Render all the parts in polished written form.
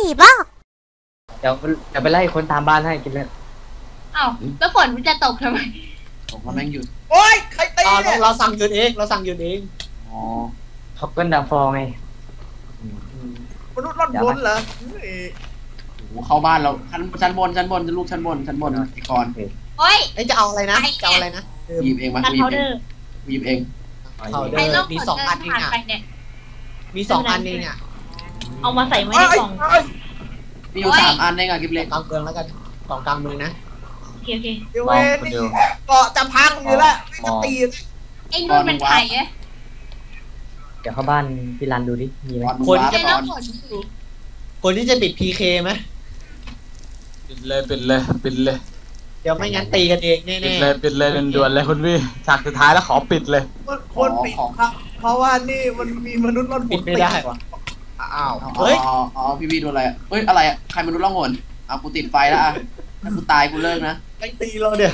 บ้าเดี๋ยวไปไล่คนตามบ้านให้กินเลยอ้าวแล้วฝนมันจะตกทำไมผมก็แม่งหยุดโอ้ยใครตีเนี่ยเราสั่งยืนเองอ๋อท็อปเกิลดัมฟองไงมนุษย์ร่อนบนเหรอโอ้เข้าบ้านเราชั้นบนจะลูกชั้นบนไอ้กรโอ้ยจะเอาอะไรนะหยิบเองมั้ยหยิบเองเขาเดินมี2 อันเองอ่ะมี2 อันเองอ่ะเอามาใส่ไว้ในกล่องมีอยู่3 อันเองอ่ะกิบเล็กกลางเมืองแล้วกันกล่องกลางเมืองนะโอเคเดี๋ยวเกาะจะพังอยู่แล้วจะตีไอ้นู่นมันไข่เดี๋ยวเข้าบ้านพี่รันดูดิมีไหมคนที่จะปิด PK ไหมปิดเลยเดี๋ยวไม่งั้นตีกันเองแน่ๆปิดเลยด่วนๆเลยคุณพี่ฉากสุดท้ายแล้วขอปิดเลยคนปิดครับเพราะว่านี่มันมีมนุษย์ร่อนปิดไม่ได้วะอ้าวเฮ้ยอ๋อพี่วีโดนอะไรเฮ้ยอะไรอ่ะใครมนุษย์ล่องหนเอากูติดไฟแล้วอ่ะกูตายกูเลิกนะไม่ตีเราเดี๋ยว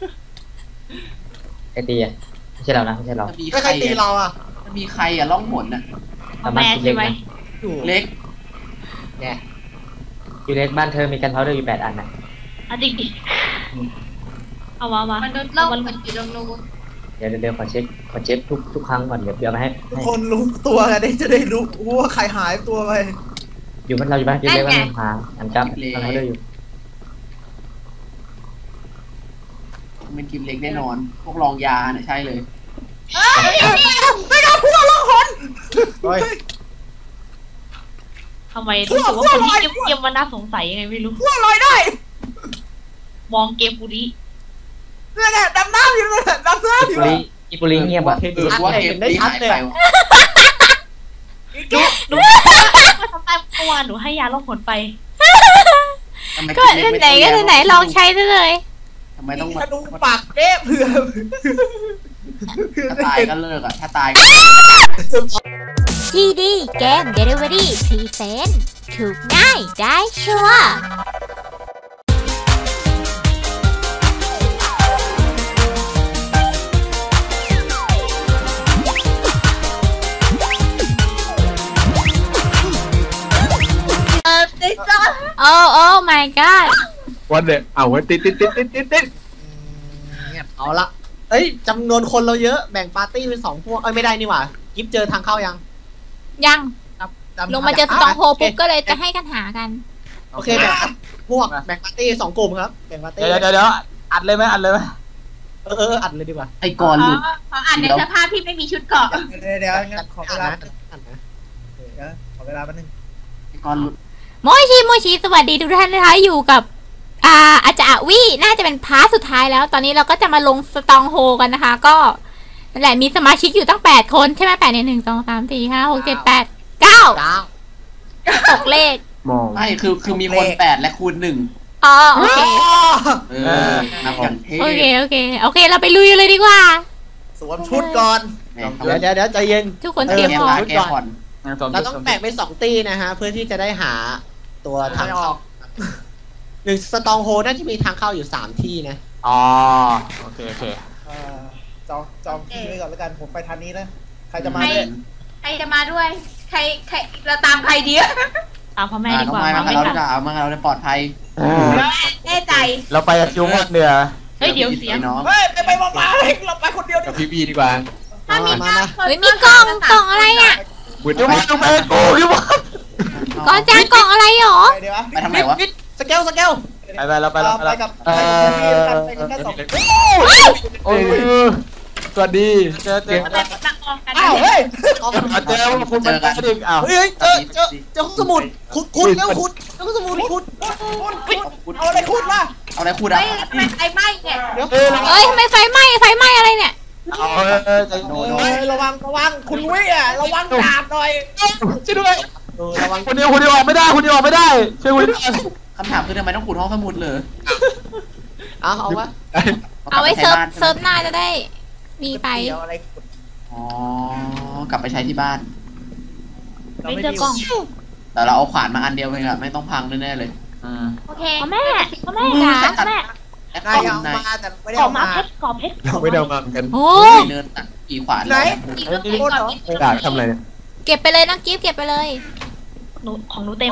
ใครตีอ่ะไม่ใช่เรานะไม่ใช่เราใครตีเราอ่ะมีใครอ่ะล่องหนอ่ะแม่ใช่ไหมเล็กเนี่ยอยู่เล็กบ้านเธอมีกันเท้าเดินอยู่8 อันนะจริงดิเอามามันโดนเล่ามันอยู่ตรงนู้นเดี๋ยวขอเช็คทุกครั้งก่อนเดี๋ยวมาให้ทุกคนรู้ตัวกันจะได้รู้ว่าใครหายตัวไปอยู่บ้านเราอยู่บ้านกินเล็กบ้านหาอันกับกันเท้าเดินอยู่เป็นกิมเล็กแน่นอนพวกรองยาเนี่ยใช่เลยไม่กล้าพูดละคนทำไมรู้สึกว่าคนที่เกมมันน่าสงสัยยังไงไม่รู้พูดลอยได้มองเกมปุริเนี่ยดำน้ำอยู่เลยดำน้ำอยู่อีปุริเงียบอ่ะว่าเกมได้ชัดเลยหนูทำตามตัวหนูให้ยาลดผลไปก็ไหนลองใช้ได้เลยทำไมต้องมาดูปากเอ๊ะเผื่อถ้าตายก็เลิกอ่ะถ้าตายทีดีเกมเดลิเวอรี่พรีเซนต์ถูกง่ายได้ชัวร์โอ้ my god วันเด็กเอาไว้ติดเงียบเอาละเอ้ยจำนวนคนเราเยอะแบ่งปาร์ตี้เป็น2 พวกไม่ได้นี่หว่ากิฟเจอทางเข้ายังลงมาเจอสตองโฮปุ๊บก็เลยจะให้กันหากันโอเคแบ่งพวกแบ่งปาร์ตี้2 กลุ่มครับแบ่งปาร์ตี้เดี๋ยวอัดเลยไหมอัดเลยดีกว่าไอ้กรหลุดอ่านในสภาพที่ไม่มีชุดเกราะเดี๋ยวงั้นขอเวลาขอเวลาแป๊บนึงไอ้กรหลุดโมชิสวัสดีทุกท่านนะคะอยู่กับอาจารย์วิน่าจะเป็นพาร์ทสุดท้ายแล้วตอนนี้เราก็จะมาลงสตองโฮกันนะคะก็นั่นแหละมีสมาชิกอยู่ตั้ง8 คนใช่ไหม8 1 2 3 4 5 6 7 8 9ตกเลขไม่คือมีคน8และคูณ1 อ๋อโอเคนับอย่างเท่โอเคเราไปลุยเลยดีกว่าสวมชุดก่อนเดี๋ยวใจเย็นทุกคนเตรียมพร้อมก่อนเราต้องแบ่งเป็น2 ตีนะฮะเพื่อที่จะได้หาตัวทางเข้า1 สตองโฮน่าจะมีทางเข้าอยู่3 ที่นะโอเคจองที่ไว้ก่อนแล้วกันผมไปทางนี้นะใครจะมาด้วยใครเราตามใครดีตามพ่อแม่ดีกว่ามาเราจะเอามาเราได้ปลอดภัยแน่ใจเราไปยุ่งเหนือเฮ้ยเดี๋ยวเสียงไปมาเราไปคนเดียวกับพี่บีดีกว่าถ้ามีมีกล่องอะไรอ่ะจุ๊บเองกูพี่บอลก่อนจานกล่องอะไรหรอไปทำไมวะสเกลไปเราไปกับโอ้ยสวัสดีเจอเฮ้ยเจอคุณมันกันอีกเฮ้ยเจอสมุดขุดแล้วขุดแล้วสมุดขุดเอาอะไรขุดล่ะเอาอะไรขุดอ่ะไฟไหม้เนี่ยเฮ้ยทำไมไฟไหม้อะไรเนี่ยระวังคุณวิอ่ะระวังดาบหน่อยช่วยด้วยระวังคนเดียวออกไม่ได้ช่วยด้วยคำถามคือทำไมต้องขุดห้องสมุดเลยเอาวะเอาไว้เซิร์ฟหน้าจะได้มีไปกลับไปใช้ที่บ้านไม่เจอกล่องแต่เราเอาขวานมาอันเดียวเองอะไม่ต้องพังแน่ๆเลยโอเคพ่อแม่จ๋าแม่ได้เอามาแต่ไม่ได้เอามากรอบเพชรเราไม่ได้เอามากันโอ้เนินตัดกี่ขวานไหนด่าทำอะไรเนี่ยเก็บไปเลยน้องกิ๊ฟเก็บไปเลยของหนูเต็ม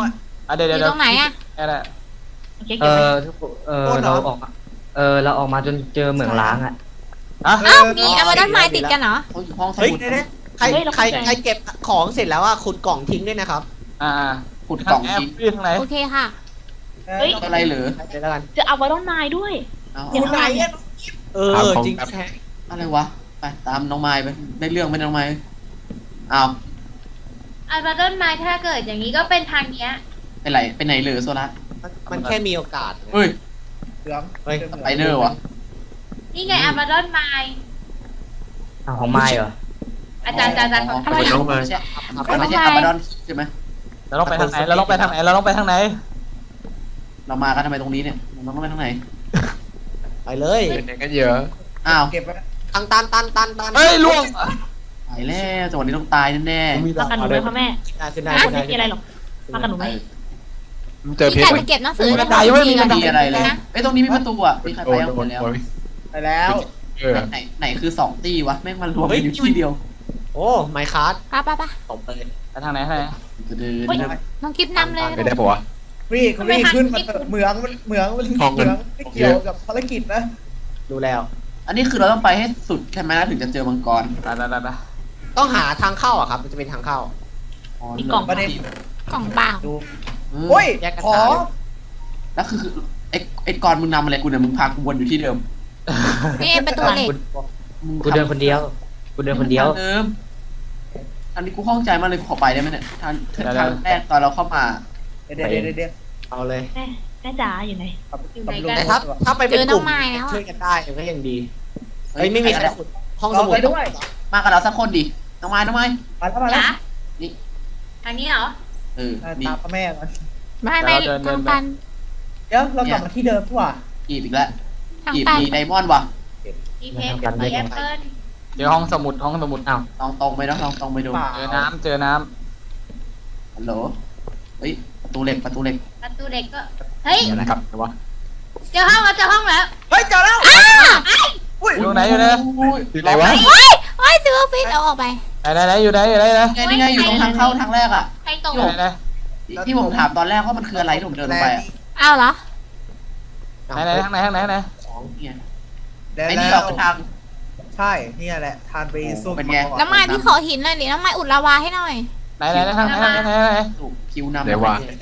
เดี๋ยวอยู่ตรงไหนอะอะไรโอเคเก็บไว้เราออกเราออกมาจนเจอเหมืองล้างอ่ะอ่ะอ้าวมีอวตารไม้ติดกันเหรอเขาอยู่ห้องสเฮ้ยมุดใครเก็บของเสร็จแล้วอ่ะขุดกล่องทิ้งด้วยนะครับขุดกล่องทิ้งพี่ทางไหนโอเคค่ะเฮ้ยอะไรเหรอเดี๋ยวแล้วกันเจะเอาไว้ต้องนายด้วยเอาอยู่ไหนอะจริงแท้อะไรวะไปตามน้องไม้ไปได้เรื่องไหมน้องไม้อ้าวอัลบาโดนไม้ถ้าเกิดอย่างนี้ก็เป็นทางเนี้ยไปไหนเหรอโซล่ามันแค่มีโอกาสเฮ้ยเฮ้ยสไปเดอร์วะนี่ไงอัลบาโดนไม้ของไม้เหรออาจารย์ของอะไรไม่ใช่ไม่ใช่อับดอนใช่ไหมเราต้องไปทางไหนเราต้องไปทางไหนเรามากันทำไมตรงนี้เนี่ยเราต้องไปทางไหนไปเลยเป็นยังกันเยอะอ้าวทางตันเฮ้ยล่วงไปแล้วจังหวะนี้ต้องตายแน่มากันหนูไหมพ่อแม่ขึ้นได้ไม่มีอะไรหรอกมากันหนูไหมเจอเพพี่ชรกะจะเก็บหนังสือๆมีอะไรเลยเอ้ยตรงนี้มีประตูอ่ะมีใครโดไปนเอาโดหมนดแล้วไปแล้วไหนคือ2ตีวะแม่งมันรวมกันอยู่ที่เดียวโอ้ไมค์คัสป่ะตบเลยไปทางไหนน้องกิฟนำเลยไม่ได้ปะวะพี่คุณพี่ขึ้นมาเถอะเหมืองมันไม่เกี่ยวกับภารกิจนะดูแล้วอันนี้คือเราต้องไปให้สุดใช่ไหมถึงจะเจอมังกรไปต้องหาทางเข้าอ่ะครับมันจะเป็นทางเข้ากล่องเปล่าโอ้ยแยกกันขอหาแล้วคือไอ้กรมึงนำอะไรกูเนี่ยมึงพากูวนอยู่ที่เดิมนี่ประตูเหล็กกูเดินคนเดียวเดิมอันนี้กูข้องใจมากเลยขอไปได้ไหมเนี่ยทางแรกตอนเราเข้ามาเดี๋ยวเอาเลยแม่จ๋าอยู่ไหนแต่ถ้าไปเป็นกลุ่มช่วยกันได้ก็ยังดีเฮ้ยไม่มีใครขุดห้องสมุดไปด้วยมากับเราสักคนดิน้องไม้มาแล้วจ๋าทางนี้เหรอนี่ตามพ่อแม่ก่อนไม่ทางตันเดี๋ยวเรากลับมาที่เดิมดีกว่ากีบอีกแล้วทางกีบตันมีไดมอนด์ว่ะมีเพชรมีแอปเปิ้ลเจอห้องสมุดอ้าวลองตรงไปเนาะลองตรงไปดูเจอน้ำฮัลโหลเฮ้ยประตูเหล็กประตูเด็กก็เฮ้ยอะไรครับวะเจอห้องแล้วเฮ้ยเจอแล้วอยู่ไหนอยู่ไหนวะเฮ้ยซื้อฟิตเอาออกไปไหนอยู่ไหนนี่ไงอยู่ตรงทางเข้าทางแรกอ่ะใครตกไหนที่ผมถามตอนแรกว่ามันคืออะไรที่ผมเดินลงไปอ่ะอ้าวเหรอทางไหนเนี่ยแล้วไอ้นี่เราไปทางใช่เนี่ยแหละทานไปสู้น้ำมันพี่ขอหินหน่อยดิน้ำมันอุดลาวาให้หน่อยไหนทางไหนถูกคิวนำเดี๋ยว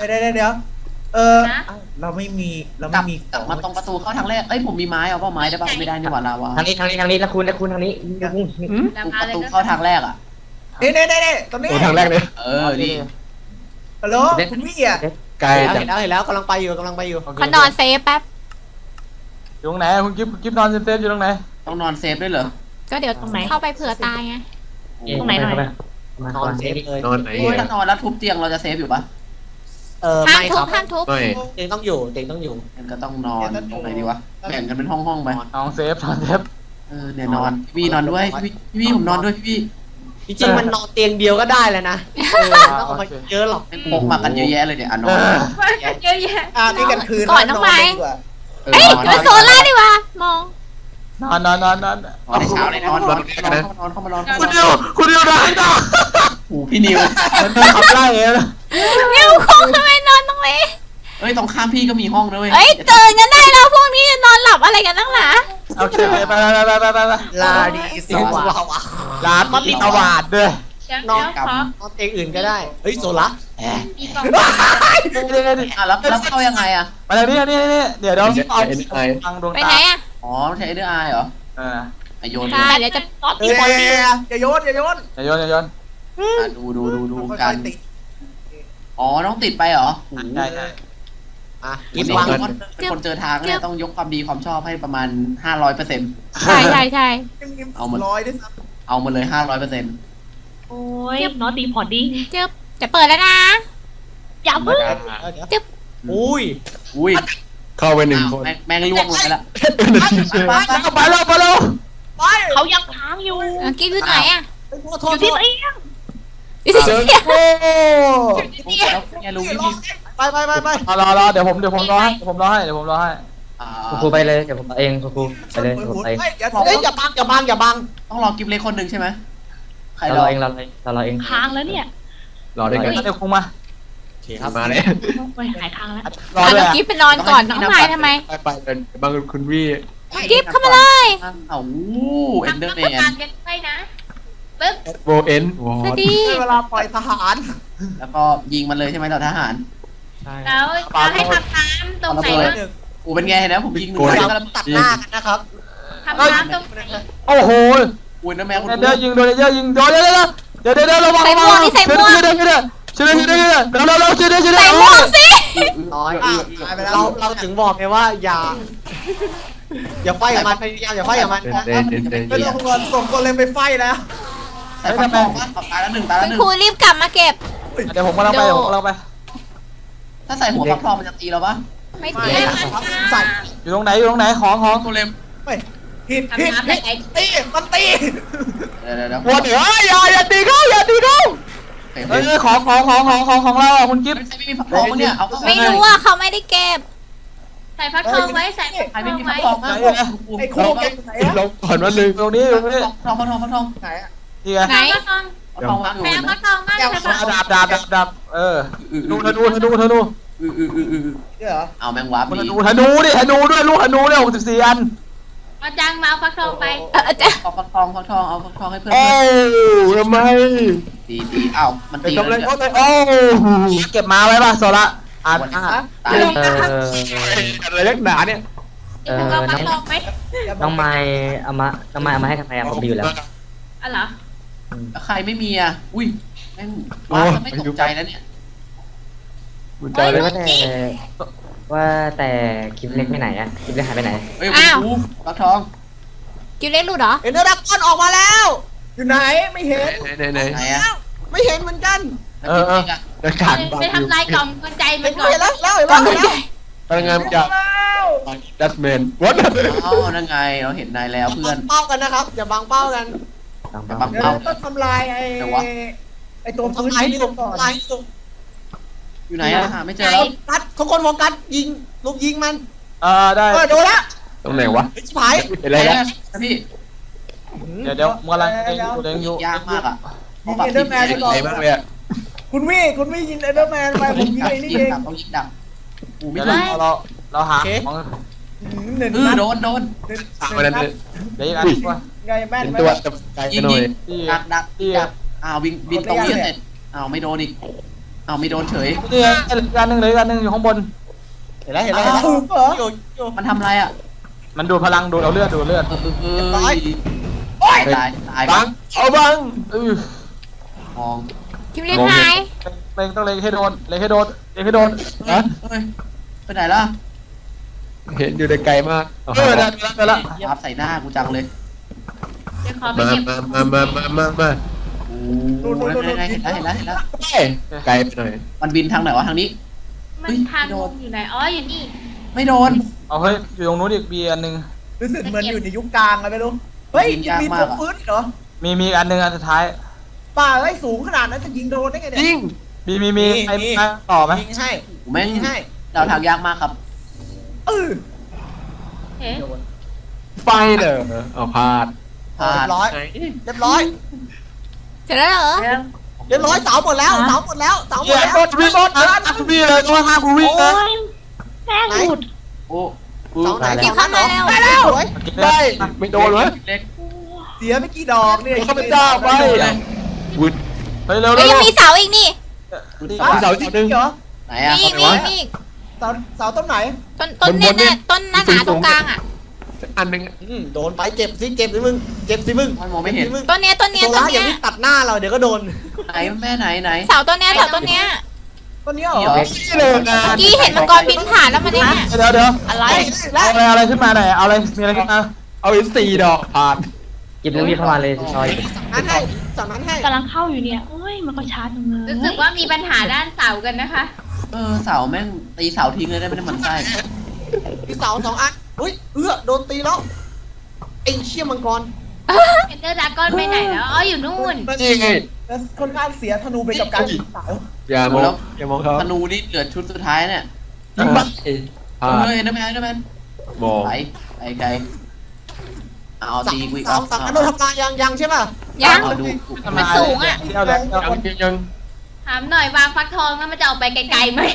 เราไม่มีกลับมาตรงประตูเข้าทางแรกเอ้ยผมมีไม้เอาเปล่าไม้ได้ป่ะไม่ได้นี่หว่าลาวาทางนี้แล้วคุณทางนี้ประตูเข้าทางแรกอ่ะเน่ตรงนี้โอ้ทางแรกเลยนี่ฮัลโหลคุณพี่อ่ะไกลจังเห็นแล้วกำลังไปอยู่เขานอนเซฟแป๊บอยู่ตรงไหนคุณกิฟนอนเซฟอยู่ตรงไหนต้องนอนเซฟด้วยเหรอก็เดี๋ยวเข้าไปเผื่อตายไงตรงไหนหน่อยนอนเซฟเลยนอนไหนถ้านอนแล้วทุบเตียงเราจะเซฟอยู่ปะห้ามไม่ทุครับ บห้ามทุบไม่เตียงต้องอยู่มันก็ต้องนอนตรงไหนดีวะแบ่งกันเป็นห้องไปนอนเซฟเนี่ยนอนพี่นอนด้วยพี่ผมนอนด้วยพี่จริงๆมันนอนเตียงเดียวก็ได้แล้วนะต้องเอามาเยอะหรอกเป็นพกมากันเยอะแยะเลยเนี่ยนอนเยอะแยะนี่กันคืนก่อนน้องไม้ดีกว่าเฮ้ยเป็นโซล่าดีวะมองนอนในเช้าเลยนอนเข้ามานอนคุณนิวได้ดอกหูพี่นิวขับไล่เลยนิวคงทำไมนอนตรงนี้เอ้ยตรงข้ามพี่ก็มีห้องด้วยเอ้ยตื่นกันได้แล้วพวกนี้จะนอนหลับอะไรกันตั้งหนาโอเคไปลาดีสวัสดิ์ร้านมันมีตวาดด้วยนอนเตียงอื่นก็ได้เฮ้ยโซล่ามีกล่องแล้วเข้ายังไงอ่ะมาเลยนี่เดี๋ยวเอาฟังดวงไปตาไหนอ่ะอ๋อใช้เดอร์ไอเหรอไอโยนใช่เดี๋ยวจะซอสเฮ้ตียบอลตีอย่าโยนอย่าโยนดูกันอ๋อต้องติดไปเหรอใช่กินนี่วางเป็นคนเจอทางเนี่ยต้องยกความดีความชอบให้ประมาณ 500% ใช่เอามาร้อยด้วยซ้เอามาเลย 500% โอ้ยน็อตตีพอดดิ้งจะเปิดแล้วนะอย่าเพิ่งอุ้ยอุ้ยเข้าไป1 คนแม่งล่วงลงไปละไปแล้วำไปเขายังค้างอยู่กิ๊บอยู่ไหนอ่ะโทอษยู่ที่เตียงอยู่ที่เตียงโอ้แล้วเนี่ยรู้วิธีไปรอเดี๋ยวผมรอให้ครูไปเลยเดี๋ยวผมเองครูไปเลยผมเองอย่าบังต้องรอกิฟเล็กคนหนึ่งใช่ไหมใครรเราอเองค้างแล้วเนี่ยรอด้วยกันเดี๋ยวคงมาชเคครับมาเลยไปหายทางแล้วรออ่ะด้วแล้ยวกิ๊บไปนอนก่อนน้องไม้ทำไมไปเป็นบางคุณวี่กิ๊บเข้ามาเลยเอาเอ็นทำเดอเพื่อร์แมการนกันไปนะปึ๊บโบเอ็นวอสวัสร์ดีเวลาปล่อยทหารแล้วก็ยิงมันเลยใช่ไหมเราทหารแล้วจะให้ทำตามตรงไหนบ้างกูเป็นไงเห็นนะผมยิงหนึ่งเรานัดกำลังตัดหน้ากันนะครับทำตามตรงไหนโอ้โหกูเอ็นเดอร์แมนเดี๋ยวยิงโดนเยอะยิงโดนเดี๋ยวระวังช่วยด้วยช่วยด้วยช่วยด้วยช่วยด้วยเราช่วยด้วยช่วยด้ใส่วยหมวกสิน้อยตายไปแล้วเราถึงบอกไงว่าอย่าไฟกับมันพยายามอย่าไฟกับมันไม่ต้องห่วงส่งคนเลยไปไฟแล้วใส่ฟันทองปะตายแล้วหนึ่งตายแล้คุวณหนึ่งครูรีบกลับมาเก็บเดี๋ยวผมกำลังไปผมกำลังไปถ้าใส่หัวฟักทองมันจะตีเราปะไม่ไม่ตีได้มันใส่อยู่ตรงไหนของโกเลมไม่ผิดทำน้ำใส่ไอ้ตีมันตีเดี๋ยวหัวเหนืออย่าตีเขาเฮ้ยของเราอ่ะคุณกิ๊บใครไม่มีฟักทองมั้งเนี่ยเอาไม่รู้ว่าเขาไม่ได้เก็บใส่ฟักทองไว้ใส่ฟักใครทไม่องมีฟัไว้กทองมั้งไอ้คู่เก่งไหนอะเราก่อนว่าลืมตรงนี้ฟักทองฟักทองไหนอะนี่ไงไหนฟักทองฟักทองวางอยู่แม่เห็นไหมฟักทองมากเลยค่ะดาบดูธนูเดี๋ยวเหรอเอาแมงวับธนูดิธนูด้วยลูกธนูเนี่ย64 อันเอาจังมาเอาฟักทองไปจะเอาฟักทองเอาฟักทองให้เพื่อนโอ้ทำไมตีเอ้ามันไปตีทำอะไรแล้วก็ได้โอ้เก็บมาไว้ป่ะโซละอ่านตายอะไรเล็กหนาเนี่ยเอาฟักทองไหมน้องไม้เอามาให้ทำไมอะผมมีอยู่แล้วอ๋อเหรอใครไม่มีอ่ะอุ้ยแม่งว้าไม่ตกใจแล้วเนี่ยมันใจเลยว่าแต่คลิปเล็กไปไหนอะคลิปเล็กหายไปไหนเฮ้ยกูฟักทองกิ๊บเล็กรูดเหรอเห็นเดอร์ดักอนออกมาแล้วอยู่ไหนไม่เห็นไหนไหนอ่ะไม่เห็นเหมือนกันจะขาดไปทำลายกล่องกุญแจมัเห็นนก่อนแล้วกล่องกุญแจพลังงานจากดัสแมนวัดอ๋อนั่นไงเราเห็นนายแล้วเพื่อนเป้ากันนะครับอย่าบังเป้ากันเดี๋ยวเราต้องทำลายไอ้ตัวพื้นทำลายที่ที่ตก่อนทำลายที่ตอยู่ไหนอ่ะหาไม่เจอแล้วกัดทุกคนโฟกัสยิงลูกยิงมันได้โดนละตรงไหนวะชิบหายอะไรแล้วพี่เดี๋ยวกำลังเล็งอยู่ยากมากอ่ะยิงเอเดอร์แมนไปก่อนไหนบ้างเลยอ่ะคุณวี่ยิงเอเดอร์แมนไปผมยิงไอ้นี่ยิงเองดักต้องยิงดักกูไม่เดี๋ยวรู้เราหาของหนึ่งโดนัดนวันนั้นเดี๋ยวอีกอันว่าไงแม่นเป็นไหมตัวจะไกลยิงหน่อยดักอ้าวบินตรงนี้เสร็จอ้าวไม่โดนอีกอ้าวไม่โดนเฉยนี่อันหนึ่งเลยอันหนึ่งอยู่ข้างบนเห็นแล้วถูกเหรออยู่มันทำอะไรอ่ะมันดูพลังดูเอาเลือดตายบังเอาบังมองกิ๊บเล็กหายเล็งต้องเล็งให้โดนนะไปไหนล่ะเห็นอยู่ในไกลมากได้ละยับใส่หน้ากูจังเลยเดี๋ยวขอไปมาเก็บมาโอ้เห็นแล้วไกลไปหน่อยมันบินทางไหนวะทางนี้มันทางอยู่ไหนอ๋ออยู่นี่ไม่โดนเอาเฮ้ยอยู่ตรงนู้นอีกบีอันหนึ่งรู้สึกเหมือนอยู่ในยุคกลางอะไม่รู้เฮ้ยยังมีตัวพื้นเหรอมีอันหนึ่งอันสุดท้ายป่าเฮ้ยสูงขนาดนั้นจะยิงโดนได้ไงเนี่ยยิงมีใครต่อไหมยิงให้แม่งดาวทางยากมากครับเออเฮ้ยไฟเด้อเอาพลาดเรียบร้อยเสร็จแล้วเหรอเรียบร้อยเสาหมดแล้วเฮ้ยรถเลยตัวห้ากูวิ่งนะแป้งหลุดโอ้เสาไหนกิ๊บเข้ามาแล้วได้ไม่โดนวะเล็กเสียไม่กี่ดอกเนี่ยเขาเป็นเจ้าไปวุ้นเฮ้ยเร็วเฮ้ยยังมีเสาอีกนี่เสาอีกหนึ่งเหรอไหนอ่ะมีอีกเสาต้นไหนต้นเนี่ยต้นหน้าหนาตรงกลางอ่ะอันหนึ่งโดนไปเจ็บสิมึงมันมองไม่เห็นต้นเนี้ยโซล่าอย่าวิ่งตัดหน้าเราเดี๋ยวก็โดนไหนแม่ไหนเสาต้นเนี้ยต้นนี้เหรอนี่เลยนะเมื่อกี้เห็นมังกรบินผ่านแล้วมันเนี่ยเดี๋ยวอะไรอะไรขึ้นมาหน่อยเอาอะไรมีอะไรขึ้นมาเอาอีก4 ดอกผ่านกิบเล็กเข้ามาเลยซอยสั่งนั้นให้กำลังเข้าอยู่เนี่ยโอ้ยมันก็ชาร์จตรงเลยรู้สึกว่ามีปัญหาด้านเสากันนะคะเสาแม่งตีเสาทิ้งเลยได้ไม่ได้มันไส้มีเสา2 อันอุ้ยโดนตีแล้วไอ้เชี่ยมังกรเอนเดอร์ดากอนไปไหนแล้วอ๋ออยู่นู่นนี่ไงแล้วค่อนข้างเสียธนูไปกับการยิงเสาอย่ามองเขาธนูนี่เหลือชุดสุดท้ายเนี่ยยิงบ้าผ่านเฮ้ยนั่นแมนมองไปไกลเอาตีกูอีกสั่งนั้นโดนทำลายยังใช่ป่ะยังดูมันสูงอ่ะเดี๋ยวยังถามหน่อยวางฟักทองแล้วมันจะออกไปไกลๆไหม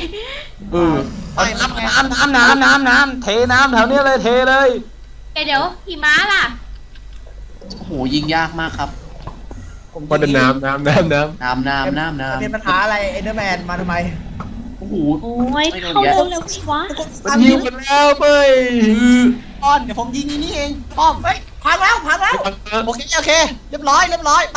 น้ำเทน้ำแถวนี้เลยเทเลยเดี๋ยวหิมะล่ะโอ้โหยิงยากมากครับวันเดินน้ำมีปัญหาอะไรเอเดอร์แมนมาทำไมโอ้โหโอ้ยเข้าเร็วๆสิวะมันยิงกันแล้วเฟ้ยป้อนเดี๋ยวผมยิงนี่เองป้อมเฮ้ยพังแล้วโอเคเรียบร้อยไป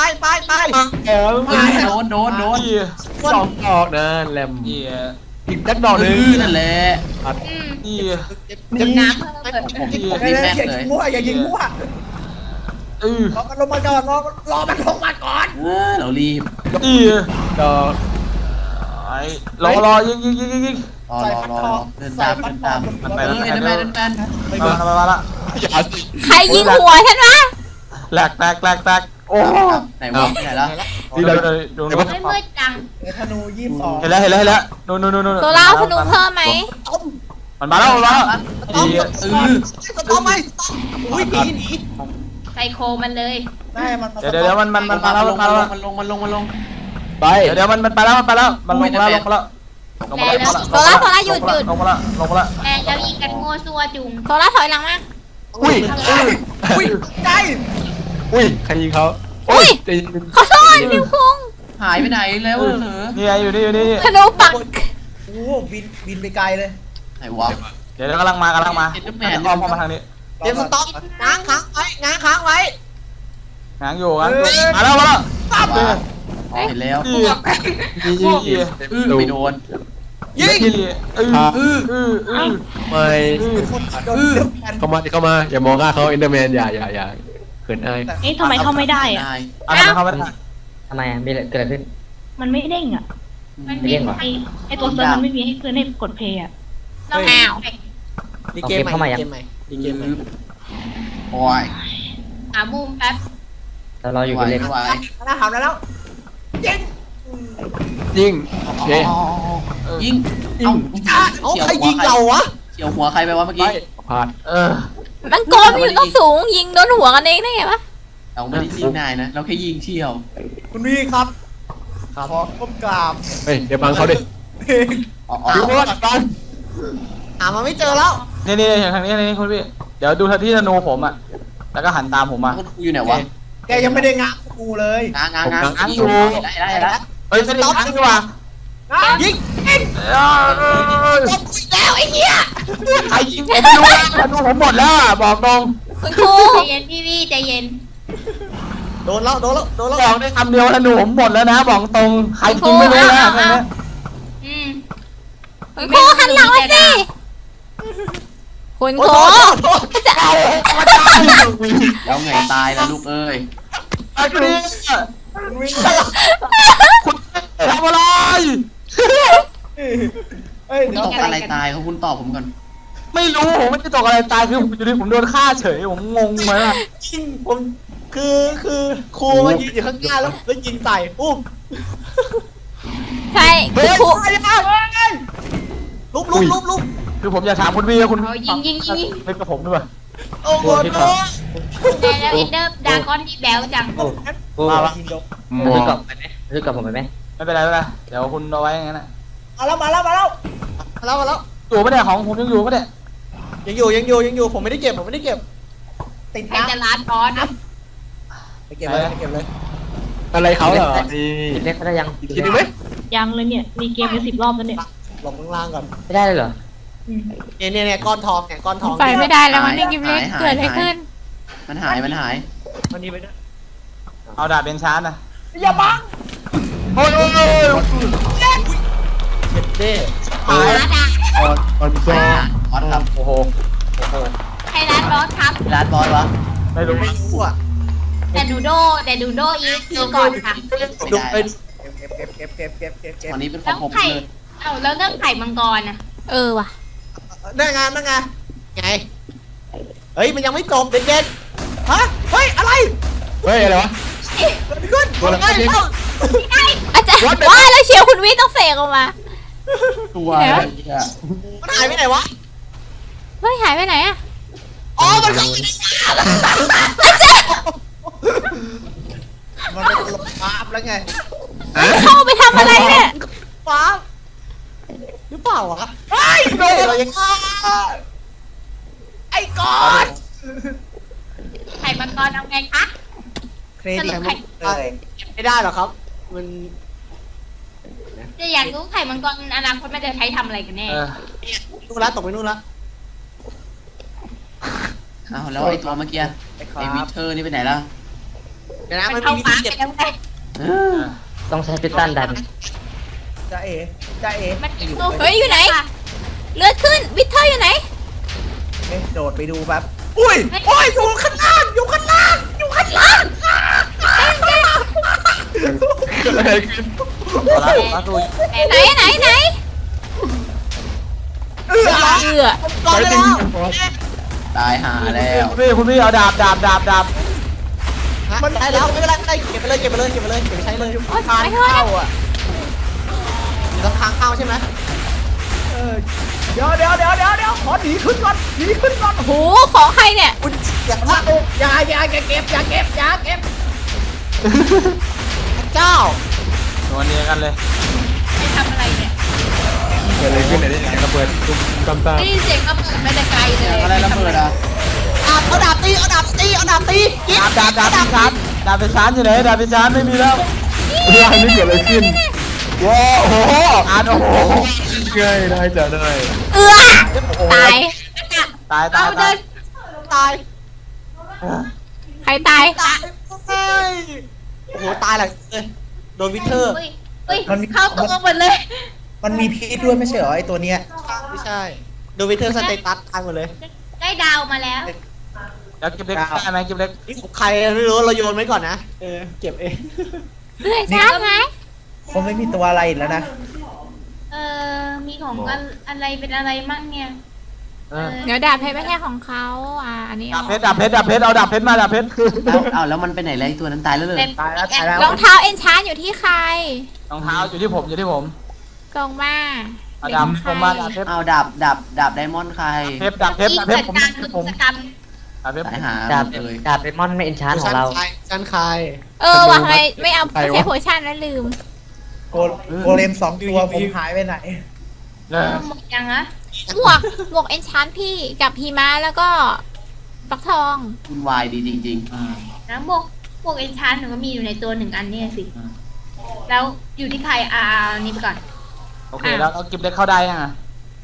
โดนสองดอกนะแลมเหี้ยอีกนักดอกหนึ่งนั่นแหละเหี้ยจุ่มน้ำเพิ่มเกิดผมอย่านี่แม่งยิเลยงมั่วอย่ายิงมั่วรอมันลงมาก่อนรอมันลงมาก่อนเรารีบเหี้ยดอกรอยิงรอเดินตามมันไปแล้วเดินแมนมาละอย่าสิใครยิงหัวฉันวะแหลกโอ้ไหนวะไหนแล้วที่เราดูไม่มืดจังธนู22 เห็นแล้วนู่นโซล่าเอาธนูเพิ่มไหมมันมาแล้วสต๊อปไหมอุ้ยหนีไซโคมันเลยได้มันเดี๋ยวมันมาแล้วมันลงไปเดี๋ยวมันไปแล้วมันลงมาแล้วโซล่าหยุดลงมาแล้วแต่แล้วยิงกันงัวซัวจุงโซล่าถอยหลังมาอุ้ยใจอุ้ยใครยิงเขาอุ้ยขอโทษนิวคุงหายไปไหนแล้วเหรอนี่อยู่นี่ธนูปักโอ้บินไปไกลเลยไหนวะเดี๋ยวกำลังมาอ้อมมาทางนี้เตรียมสต๊อปง้างค้างไว้ง้างอยู่มาแล้วเห็นแล้วดูไปโดนยิงไม่ เข้ามาอย่ามองหน้าเขาเอนเดอร์แมนอย่าเขินอายเอ๊ะทำไมเข้าไม่ได้อ่ะเข้าไปทำไมมีอะไรเกิดอะไรขึ้นมันไม่เด้งอ่ะมันไม่เด้งเหรอไอตัวเซิร์ฟมันไม่มีให้เพื่อนให้กดเพย์อ่ะเราอ้าวดีเกมใหม่โอ้ยหามุมแป๊บเรารออยู่กันเลยไหวแล้วหามแล้วยิงยิงเย้ยิงเอาใครยิงเราวะเฉียวหัวใครไปวะเมื่อกี้พลาดมันโกนอยู่ต้องสูงยิงโดนหัวกันเองได้ไงวะเราไม่ได้ยิงนายนะเราแค่ยิงเฉียวคุณวีครับขอก้มกราบเฮ้ยเดี๋ยวบังเขาดิ ดูว่ากันหามาไม่เจอแล้วนี่ทางนี้คุณพี่เดี๋ยวดูที่ธนูผมอ่ะแล้วก็หันตามผมมาอยู่ไหนวะแกยังไม่ได้งะกูเลยง้างอยู่ได้เฮ้ยเป็นล้อมดีกว่ายิงแล้วไอ้เหี้ยใครยิงผมไม่รู้ธนูผมหมดแล้วบอกตรงคุณครูใจเย็นพี่วี่ใจเย็นโดนแล้วบอกได้คำเดียวธนูผมหมดแล้วนะบอกตรงใครยิงไม่รู้นะคุณครูหันหลังมาสิคุณครูจะเอาแล้วไงตายแล้วลูกเอ้ยไอ้คนนี้คุณทำอะไรเฮ้ยตกอะไรตายเขาคุณตอบผมก่อนไม่รู้ผมไม่ได้ตกอะไรตายคืออยู่ดีผมโดนฆ่าเฉยผมงงไหมล่ะยิงผมคือครูมายืนอยู่ข้างหน้าแล้วยิงใส่อุ้มใช่คุณครูลุกคือผมอยากถามคุณวีคุณเอายิงเล่นกับผมด้วยโอ้โหแต่แล้วอินเดอร์ดากอนที่แบลจังกูมอซื้อกลับไปไหมซื้อกลับผมไปไหมไม่เป็นไรเดี๋ยวคุณเอาไว้อย่างนั้นนะมาแล้วอยู่ไม่ได้ของผมยังอยู่ไม่ได้ยังอยู่ผมไม่ได้เก็บติดใครน้จะลาดบอสนะไปเก็บเลยอะไรเขาเหรอนี่เล็กเขาได้ยังอีกทีนึงไหมยังเลยเนี่ย มีเกมไป10 รอบแล้วเนี่ยลงข้างล่างก่อนไม่ได้เลยเหรอเนี่ยก้อนทองเนี่ยก้อนทองไปไม่ได้แล้วมันนี่กิฟเล็กเกิดอะไรขึ้นมันหายวันนี้ไปด้วยเอาดาบเป็นชาร์จนะอย่าบังโอ้ยเด้ลาดอ่ะออนซอบอสครับโอ้โหใครลาดบอสครับลาดบอสวะไม่รู้ไม่รู้อ่ะแต่ดูโดอีก่อนค่ะดูไปเก็บวันนี้เป็นขอแล้งวผมไข่เลยแล้วเรื่องไข่มังกรนะว่ะได้งานไงเฮ้ยมันยังไม่จบเด็กๆฮะเฮ้ยอะไรเฮ้ยอะไรวะเกิดขึ้นตัวอะไรอาจารย์ว่าแล้วเชียร์คุณวิต้องเสกออกมาตัวมันหายไปไหนวะเฮ้ยหายไปไหนอะอ๋อมันเข้าไปในมันเป็นลมฟ้าแล้วไงเข้าไปทำอะไรเนี่ยฟ้าหรือเปล่าวะไอ้โดนเรายังไอ้ก้อนไข่มังกรเอาไงคะเครดิตเลยไม่ได้หรอครับ มันจะอยากรู้ไข่มังกรอนาคตมันจะใช้ทำอะไรกันแน่นู่นละตกไปนู่นละอ้าวแล้วไอ้ตัวเมื่อกี้ไอ้วิเทอร์นี่ไปไหนล่ะเดี๋ยวนะมัมัน นเข้ามีวิฟ้าธีไปเก็บแล้วไงต้องใช้พิสตันดันจ้าเอ๋จ้าเอ๋มันอยู่เฮ้ยอยู่ไหน เลือดขึ้นวิทเทอร์อยู่ไหนโดดไปดูแบบอุ้ยอยู่ข้างล่างอยู่ข้างล่างอยู่ข้างล่างอะไรขึ้นไหนเออเอือก่อนเลยแล้วตายหาแล้วคุณพี่เอาดาบมันได้แล้วไม่เป็นไรเก็บไปเลยเก็บไปใช้เลยทานเข้าอ่ะอยู่ตรงทางเข้าใช่ไหมเดี๋ยวขอหนีขึ้นก่อนโอ้โหของใครเนี่ยคุณอย่าว่าอย่าเก็บเจ้าตัวนี้กันเลยจะทำอะไรเนี่ยเกิดอะไรขึ้นไหนได้ยังระเบิดตุ้มตามได้ยินเสียงระเบิดมาแต่ไกลเลยอะไรระเบิดอ่ะเอาดาบตีกิ๊บดาบไปชาร์จอยู่ไหนดาบไปชาร์จไม่มีแล้วเรื่องนี้เกิดอะไรขึ้นว้าวโอ้โหโอ้โหง่ายได้จะได้เอือตายเอาเดินตายใครตายโอ้โหตายเลยโดนวิเทอร์เฮ้ยเข้าตัวหมดเลยมันมีพิษด้วยไม่ใช่เหรอไอ้ตัวเนี้ยไม่ใช่โดนวิเทอร์สเตตัสตายหมดเลยได้ดาวมาแล้วแล้วเก็บเล็กได้ไหมเก็บเล็กนี่ของใครไม่รู้เราโยนไว้ก่อนนะเก็บเองเลือดช้าไหมคงไม่มีตัวอะไรอีกแล้วนะมีของอะไรเป็นอะไรมั่งเนี่ยเดี๋ยวดาบเพชรไม่ใช่ของเขาอันนี้ดาบเพชรเอาดาบเพชรมาดาบเพชรแล้วมันไปไหนแล้วไอ้ตัวนั้นตายแล้วเลยตายแล้วรองเท้าเอ็นชานอยู่ที่ใครรองเท้าอยู่ที่ผมกองมาเอาดาบผมมาดาบเพชรเอาดาบไดมอนด์ใครดาบเพชรผมการผมดาบเพชรตายหาดาบเลยเดมอนไม่เอนชานของเราชั้นใครว่ะทำไมไม่เอาใช้โพชั่นแล้วลืมโกเลม2 ตัวผมหายไปไหนหมดยังอะหมวกเอนชานพี่กับพีมาแล้วก็ฟักทองวุ่นวายดีจริงแล้วพวกเอนชานหนูก็มีอยู่ในตัว1 อันเนี่ยสิ แล้วอยู่ที่ใครนี่ไปก่อนโอเคแล้วเราเก็บเล็กเข้าได้ยังอ่ะ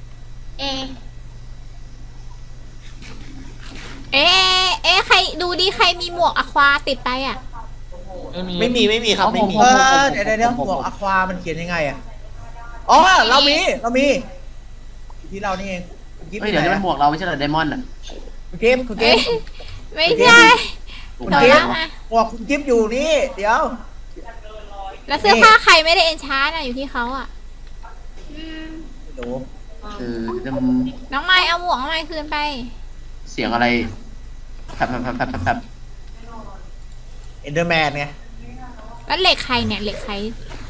ใครดูดิใครมีหมวกอะควาติดไปอ่ะไม่มีครับไม่มีเดี๋ยวหมวกอความันเขียนยังไงอ่ะอ๋อเรามีที่เรานี่เองๆเฮ้ยเดี๋ยวนี้มันหมวกเราไม่ใช่เหรอไดมอนด์อ่ะคุณเกมไม่ใช่ถูกโดไหมนละมาหมวกคุณกิฟอยู่นี่เดี๋ยวแล้วเสื้อผ้าใครไม่ได้เอนชานอยู่ที่เขาอ่ะดูคือจะน้องไม้เอาหมวกน้องไม้คืนไปเสียงอะไรแผบเอนเดอร์แมนไงแล้วเหล็กใครเนี่ยเหล็กใคร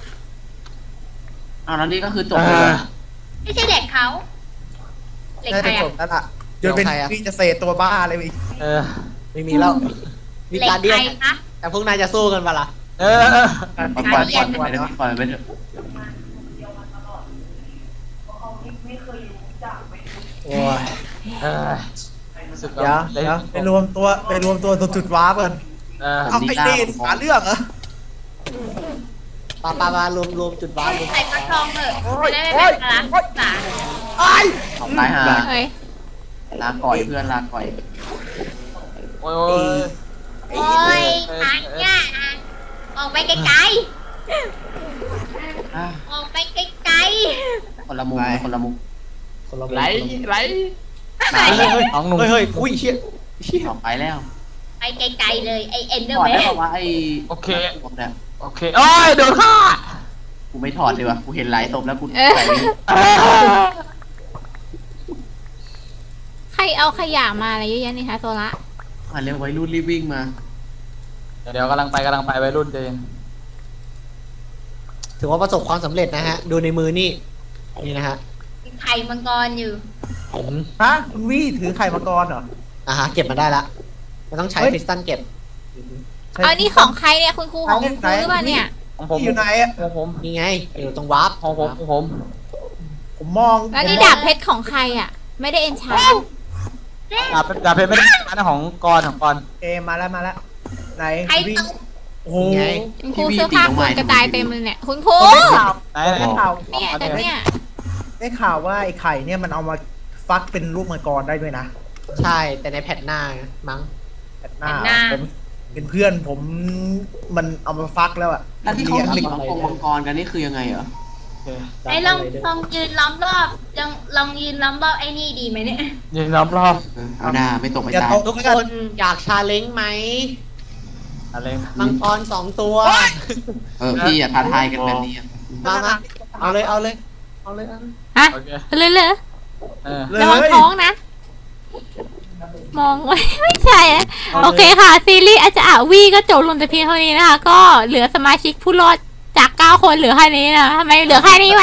อ้าวแล้วนี่ก็คือจบเลยไม่ใช่เด็กเขาเด็กน่าใครจะจอะบแล้วล่ะจนเป็นพี่จะเศษตัวบ้าอะไรไปอีกไม่มีแล้วมีเด็กการเดียใครนคะแต่พวกนายจะสู้กันปะล่ะปล่อยไปเถอะโอ้ยเดี๋ยวไปรวมตัวตรงจุดว้าร์ปกันเอาไปเล่นหาเรื่องเหรอปารวมจุดว้าร์ปใส่ฟักทองเถอะไม่ได้ไม่เป็นอะไรสารตายหาเฮ้ยลาก่อยเพื่อนลาก่อยโอ้โอ้ยหางเนี่ยออกไปไกลๆออกไปไกลคนละมุมไหลน้องหนุ่มเฮ้ยอุ้ยเชี่ยออกไปแล้วๆไปไกลๆเลยไอเอ็นเดอร์ถอดแมได้นป่าวะไอ้โอเคเนี่ยโอเคโอ้ยโดนฆ่ากูไม่ถอดเลยวะกูเห็นหลายศพแล้วกูใส่ใครเอาขยะมาอะไรเยอะแยะนี่คะโซละเร็วไว้รุ่นรีบวิ่งมาเดี๋ยวกำลังไปวัยรุ่นเจนถือว่าประสบความสำเร็จนะฮะดูในมือนี่นะฮะไข่มังกรอยู่ฮะคุณวี่ถือไข่มังกรเหรอเก็บมาได้ละมันต้องใช้คริสตัลเก็บเอานี่ของใครเนี่ยคุณครูของคุณครูหรือเปล่าเนี่ยของผมอยู่ไหนอะของผมนี่ไงอยู่ตรงวาร์ปของผมของผมผมมองแล้วนี่ดาบเพชรของใครอ่ะ ไม่ได้เอนชาร์ดาบเพชรไม่ได้อันนั้นของกรของกรมาแล้วไหนใครวิ่งต้องโอ้โหนี่ไงคุณครูเสื้อผ้าคุณกระจายเต็มเลยเนี่ยคุณครูได้ข่าวไหนได้ข่าวเนี่ยแต่เนี่ยได้ข่าวว่าไอ้ไข่เนี่ยมันเอามาฟักเป็นลูกมังกรได้ด้วยนะใช่แต่ในแพทหน้ามั้งแต่หน้าผมเป็นเพื่อนผมมันเอามาฟักแล้วอะแล้วที่เขาตีมังกรกันนี่คือยังไงเหรอไอ้ลองยืนล้อมรอบลองยืนล้อมรอบไอ้นี่ดีไหมเนี่ยยิงรอบเอาหน้าไม่ตกไปอย่าตายตกทุกแล้วคกันนอยากชาเลนจ์ไหมอะไรมังกร2 ตัวพี่อย่าท้าทายกันแบบนี้มาเอาเลยฮะโอเคเลยเลยเลยระวังท้องนะ มองไว้ ไม่ใช่นะโอเคค่ะ ซีรีส์อาจจะวีก็จบลงแต่เพียงเท่านี้นะคะ ก็เหลือสมาชิกผู้รอดจาก9 คนเหลือแค่นี้นะทำไมเหลือแค่นี้ไหม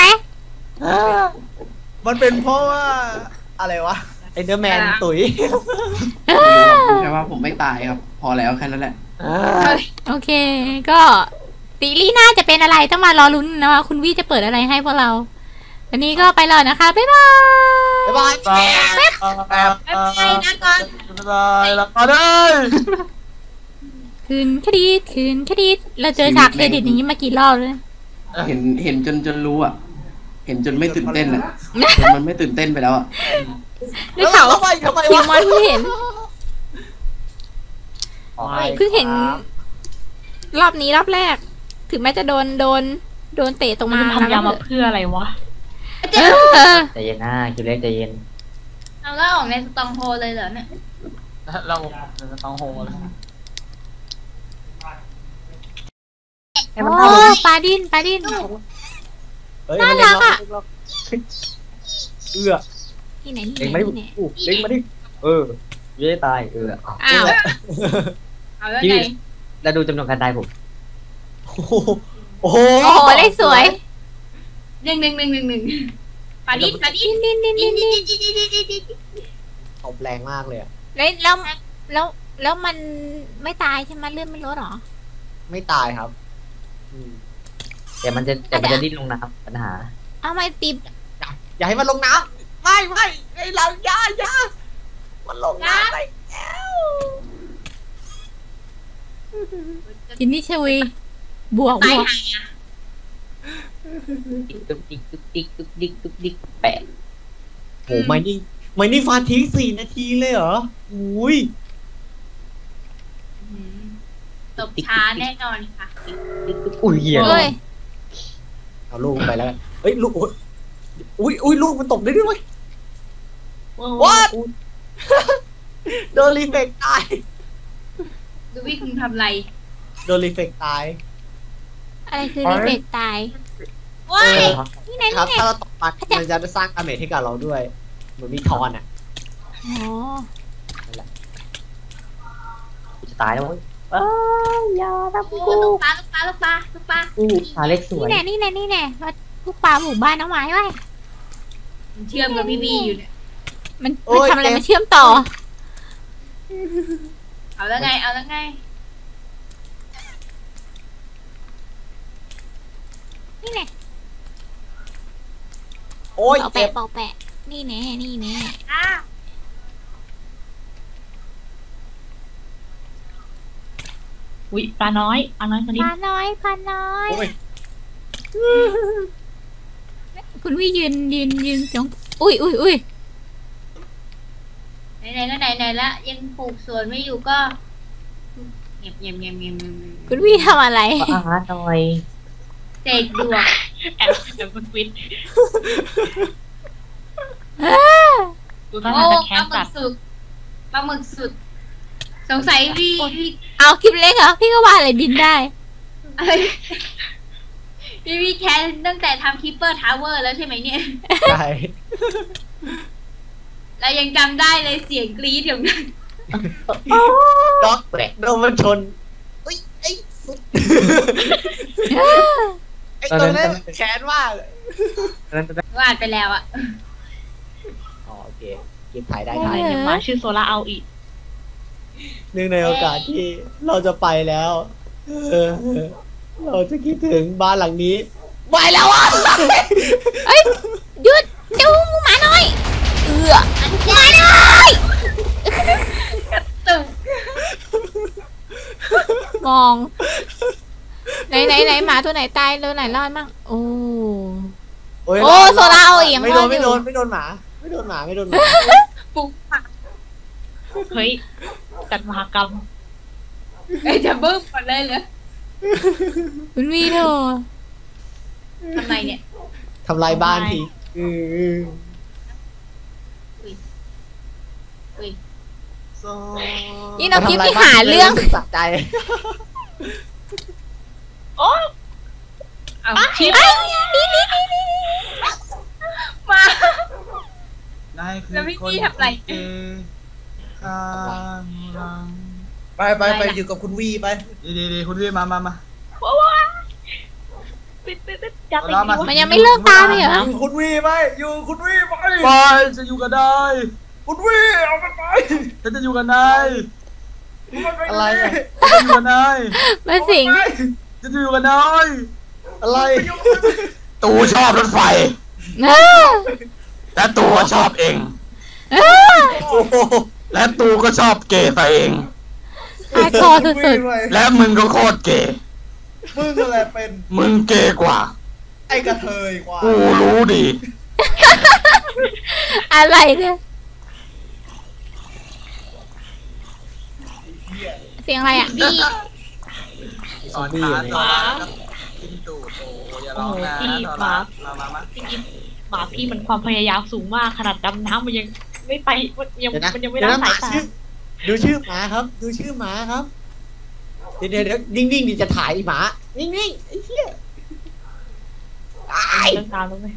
มันเป็นเพราะว่าอะไรวะเอ็นเดอร์แมนตุ๋ยแค่ว่าผมไม่ตายครับ พอแล้วแค่นั้นแหละโอเค ก็ซีรีส์หน้าจะเป็นอะไรต้องมารอลุ้นนะว่าคุณวี่จะเปิดอะไรให้พวกเราวันนี้ก็ไปแล้วนะคะ บ๊ายบายบ๊ายบายแป๊บไปนะก่อนบายแล้วก็ได้คืนคดีเราเจอฉากเครดิตอย่างนี้มากี่รอบเลยเห็นจนรู้อ่ะ เห็นจนไม่ตื่นเต้นอ่ะจนมันไม่ตื่นเต้นไปแล้วอ่ะได้ข่าวว่าทำไมคิววะมอนเพิ่งเห็น เพิ่งเห็น รอบนี้รอบแรก ถึงแม้จะโดนเตะตรงมันมาทำยามาเพื่ออะไรวะใจเย็นนะคิวเล็กใจเย็นเราก็ออกในสตองโฮเลยเหรอเนี่ยเราต้องโฮเลยโอ้ปลาดิน น่ารักอะเอื้อที่ไหนเล็งมาดิเล็งมาดิเย้ตายอ้าวเอาแล้วพี่ไงแล้วดูจำนวนการตายผมโอ้โหโอ้โหเลขสวย 1ปาดินตบแรงมากเลยอะแล้วมันไม่ตายใช่ไหมเลื่อนไม่ลดหรอไม่ตายครับแต่มันจะดิ้นลงน้ำปัญหาเอาไม่ตีอย่าให้มันลงน้ำไม่ไอ้เราอย่ามันลงน้ำไปจินนี่ชวีบวกตุ๊กดิกแปะโหไม่นี่ฟาทิ้ง4 นาทีเลยเหรออุ้ยตบช้าแน่นอนค่ะอุ้ยเหี้ยเฮ้ยเอาลูกไปแล้วเฮ้ยลูกอุ้ยลูกมันตกได้ด้วย What โดนรีเฟกตายดูวิคุณทำไรโดนรีเฟกตายอะไรคือรีเฟกตายว้ายนี่ไงครับถ้าเราตกปัดมันจะสร้างดาเมจให้กับเราด้วยเหมือนมีทอนอ่ะอ๋อจะตายแล้วเว้ยอย่าทำโอ้กูลูกปลาขาเล็กสวยนี่แน่ว่าลูกปลาหมู่บ้านน้องไม้ไว้เชื่อมกับพี่บีอยู่เนี่ยมันทำอะไรมันเชื่อมต่อเอาแล้วไงนี่แน่โอ้ยเป่าแปะนี่แน่อ้าอุ๊ยปลาน้อยคนนี้ปลาน้อยโอ้ยคุณวี่ยืนจงอุ้ยไหนก็ไหนละยังปลูกสวนไม่อยู่ก็เงียบคุณวี่ทำอะไรอาหารหน่อยเสกดวงแอบคุณฟิตดูท่าโอ้ทางจะปแค้ลาน หมึจักดสุดสงสัยพี่เอาคลิปเล็กเหรอพี่ก็ว่าอะไรบินได้อะไรพี่แคสตั้งแต่ทำคิปเปอร์ทาวเวอร์แล้วใช่ไหมเนี่ยใช่เรายังจำได้เลยเสียงกรี๊ดอย่างนั้นด็อกโดนมันชนไอ้สุดไอ้ตัวนั้นแขนว่ากวาดไปแล้วอะอ๋อโอเคเก็บถ่ายได้เออถ่ายเดี๋ยวมาชื่อโซล่าเอาอีกเนื่องในโอกาสที่เราจะไปแล้วเราจะคิดถึงบ้านหลังนี้ไปแล้วอ่ะเอ้ยหยุดจูงหมาน้อยหมาน้อยตึงมองไหนหมาตัวไหนตายตัวไหนรอดมั่งโอ้โซล่าเอาอีกยังไม่รโดอน ดอยู่ไม่โดนหมาไม่โดนหมาปุ๊บเฮ้ยจัดมหากรรมจะบึ้มก่อนเลยเหรอคุณวีเธอทำไมเนี่ยทำลายบ้านทีอุ้ยนี่น้องกิฟที่หาเรื่องสะใจโอ้เอาชิปมานายคือแล้วพี่คนกี้ทำอะไรเกย์ข้างหลังไปอยู่กับคุณวีไปดีคุณวีมาว้าวปิดจัดเลยมันยังไม่เลิกตามเลยเหรออยู่คุณวีไปอยู่คุณวีไปจะอยู่กันได้คุณวีเอามันไปฉันจะอยู่กันได้อะไรจะอยู่กันได้มาสิงจะอยู่กันได้อะไรตูชอบรถไฟและตูก็ชอบเองและตูก็ชอบเกย์ตัวเองฮาร์ดคอร์สุดและมึงก็โคตรเกย์มึงอะไรเป็นมึงเกย์กว่าไอ้กระเทยกว่ากูรู้ดีๆอะไรเนี่ยเสียงอะไรอ่ะสอนขาต่อกินตูดโอ้อย่าร้องนะพี่หมาพี่กินหมาพี่มันความพยายามสูงมากขนาดดำน้ำมันยังไม่ไปมันยังไม่ได้สายตาดูชื่อหมาครับ เดี๋ยวนิ่งๆดิจะถ่ายหมานิ่งๆไอ้เหี้ยเรื่องตามแล้วไหม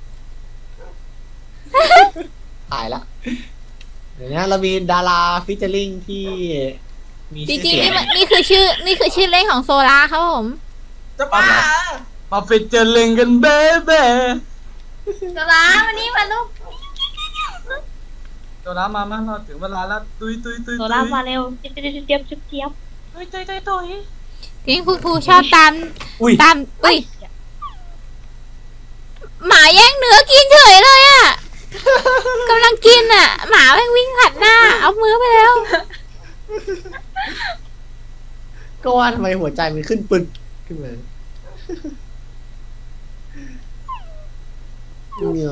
ถ่ายละเดี๋ยวนะเรามีดาราฟิชเชอร์ลิงที่มีจชื่อริงๆเสียงนี่คือชื่อเล่นของโซล่าครับผมจะบ้ามาฟิตเจอร์ลิงกันเบ้เบ้โซล่าวันนี้มาลูกตัวน้ำมาเราถึงเวลาแล้วตุยโซล่ามาเร็วเจี๊ยบจริงคุณครูชอบตามอุ้ยอุ้ยหมาแย่งเนื้อกินเฉยเลยอ่ะกำลังกินอ่ะ หมาแม่งวิ่งขัดหน้า เอามือไปแล้วก็ว่าทำไมหัวใจมันขึ้นปึกขึ้นมาเนี่ย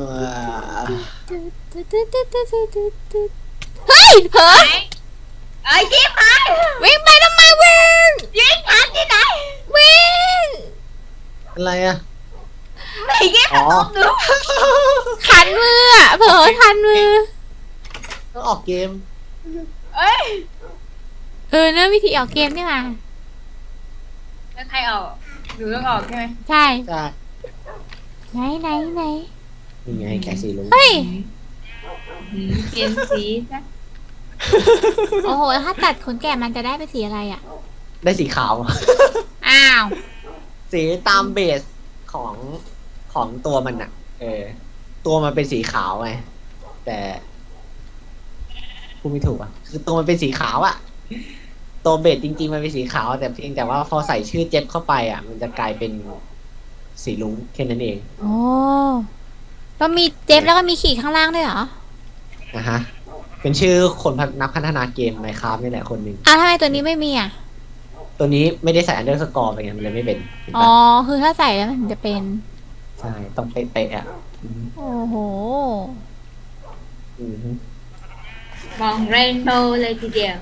เฮ้ยเผลอไอ้กิ๊บหายวิ่งไปทำไมวิ่งยิงหันที่ไหนวิ่งอะไรอ่ะไม่กิ๊บตบหนูขันมืออ่ะเผลอขันมือต้องออกเกมเอ้ยเนี่ยวิธีออกเกมนี่มาแล้วใครออกหนูต้องออกใช่ไหมใช่ใช่ไหนนี่ไงแขกสีลุงเฮ้ยเปลี่ยนสีนะโอ้โหถ้าตัดขนแกะมันจะได้เป็นสีอะไรอ่ะได้สีขาวอ้าวสีตามเบสของตัวมันอ่ะ ตัวมันเป็นสีขาวไงแต่พูดไม่ถูกอ่ะคือตัวมันเป็นสีขาวอ่ะตัวเบสจริงๆมันเป็นสีขาวแต่เพียงแต่ว่าพอใส่ชื่อเจ็บเข้าไปอ่ะมันจะกลายเป็นสีลุ้งแค่นั้นเองโอ้ก็มีเจฟแล้วก็มีขีดข้างล่างด้วยเหรอนะฮะเป็นชื่อคนนักพัฒนาเกมไมค์คราฟนี่แหละคนหนึ่งอ้าวทำไมตัวนี้ไม่มีอ่ะตัวนี้ไม่ได้ใส่อันเดอร์สกอร์ไปไงมันเลยไม่เป็นเห็นอ๋อปะคือถ้าใส่แล้วมันถึงจะเป็นใช่ต้องเป๊ะๆอ่ะโอ้โหอือฮึมองเรนโบว์เลยทีเดียว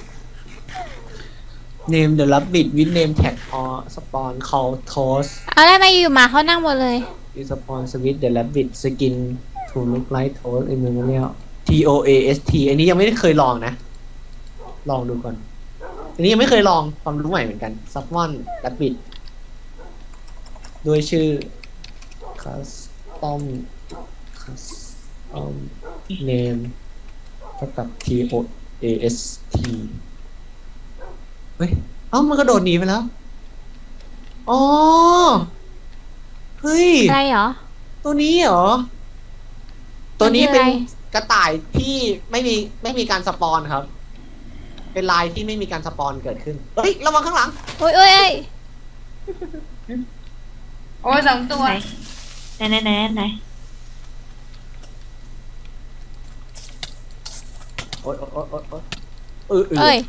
Name the rabbit with name tag or spawn call toast เอาได้มาอยู่หมาเขานั่งหมดเลย you spawn with the rabbit skin to look like toast in memorial TOAST อันนี้ยังไม่ได้เคยลองนะ ลองดูก่อน อันนี้ยังไม่เคยลองความรู้ใหม่เหมือนกัน Summon rabbit ด้วยชื่อ custom name เท่ากับ TOAST เฮ้ย เอ้ามันกระโดดหนีไปแล้ว อ๋อ เฮ้ยอะไรเหรอตัวนี้เหรอ ตัวนี้เป็นมันคืออะไรกระต่ายที่ไม่มีการสปอนครับเป็นลายที่ไม่มีการสปอนเกิดขึ้นเฮ้ยระวังข้างหลังโอ้ยโอ้ยโอ้ยโอ้ยสองตัวไหนโอ๊ยเออเอ้ย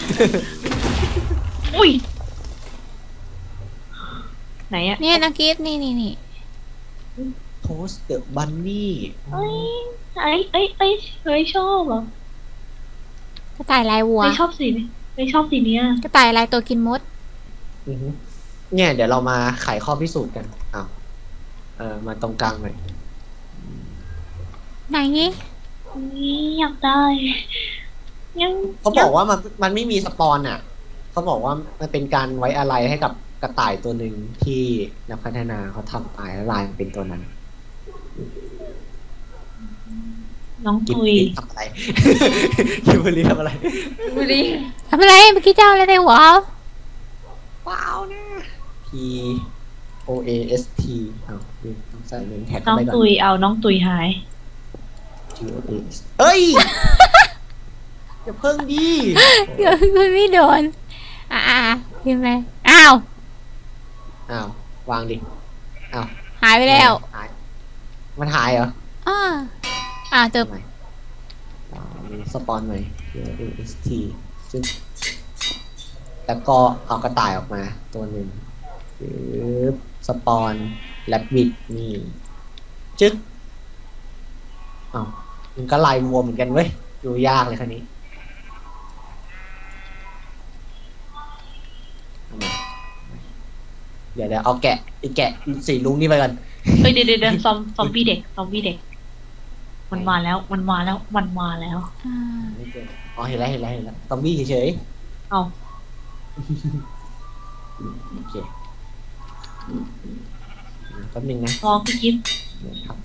อุ้ยไหนอะเนี่ยน้องกิฟนี่โทสเดอะบันนี่เฮ้ยชอบเหรอกระต่ายลายวัวไม่ชอบสีนี้ไม่ชอบสีเนี้ยกระต่ายลายตัวกินมดเนี่ยเดี๋ยวเรามาไขข้อพิสูจน์กันอ้าวมาตรงกลางหน่อยไหนงี้นี่อยากได้ยังเขาบอกว่ามันไม่มีสปอนอ่ะเขาบอกว่ามันเป็นการไว้อะไรให้กับกระต่ายตัวหนึ่งที่นักพัฒนาเขาทำตายแล้วลายมันเป็นตัวนั้นน้องกินตุยทำอะไร คิวบรีทำอะไรบุรีทำอะไรเมื่อกี้เจ้าอะไรในหัวเปล่านะ P O A S T เอาต้องใส่เมนแท็กน้องไปก่อนตุยเอาน้องตุยหาย G O A S เอ้ยอย่าเพิ่งดีเดี๋ยวคุณไม่โดนพิมพ์ไปอ้าวอ้าววางดิอ้าวหายไปแล้วหายมันหายเหรอเจอใหม่มีสปอนใหม่ P O A S T ซึ่งแล้วก็เอากระต่ายออกมาตัวหนึ่งสปอนแลบบิดนี่จึ๊กอ้าวมันก็ลายวัวเหมือนกันเว้ยดูยากเลยคันนี้เอามาเดี๋ยวเอาแกะสีลุงนี่ไปกันเฮ้ยเดี๋ยวซอมบี้เด็กมันมาแล้วไม่เจออ๋อเห็นแล้วซอมบี้เฉยเอาๆโอเคแป๊บนึงนะลองพี่กิฟต์ครับ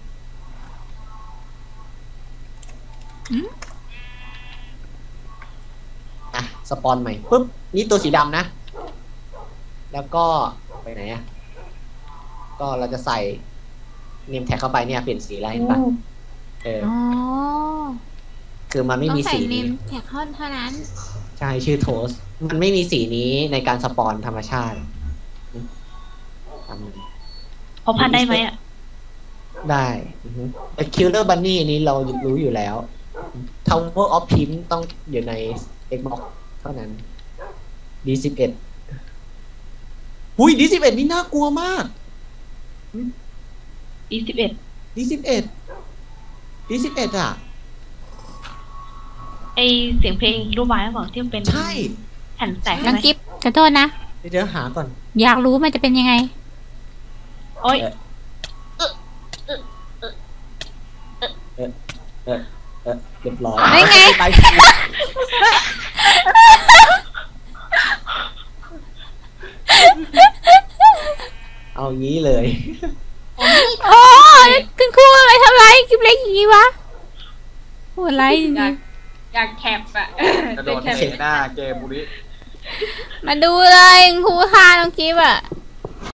สปอนใหม่ปุ๊บนี่ตัวสีดำนะ แล้วก็ไปไหนอ่ะก็เราจะใส่เนมแท็กเข้าไปเนี่ยเปลี่ยนสีอะไรเห็นปะคือมันไม่มีสีต้องใส่เนนี้มแท็กเท่านั้นใช่ชื่อโทสมันไม่มีสีนี้ในการสปอนธรรมชาติพอพันได้ไหมอ่ะได้แต่ Killer Bunny อันนี้เรารู้อยู่แล้ว Tower of Pimp ต้องอยู่ใน Xbox เท่านั้น D11 อุ้ย D11 นี่น่ากลัวมาก D11 D11 อ่ะไอเสียงเพลงรูปไม้บอกที่มันเป็นใช่แผ่นแตกน้ใช่องไหมกิฟขอโทษนะเดี๋ยวหาก่อนอยากรู้มันจะเป็นยังไงโอ๊ยเรียบร้อยได้ไงไปเอางี้เลยโอ้คุณครูอะไรทำไรกิฟเล็กอย่างนี้วะโหดไรจริงอยากแคปอะกระโดดเตะหน้าเกมบุรีๆมาดูเลยคุณครูฆ่าน้องกิฟอะ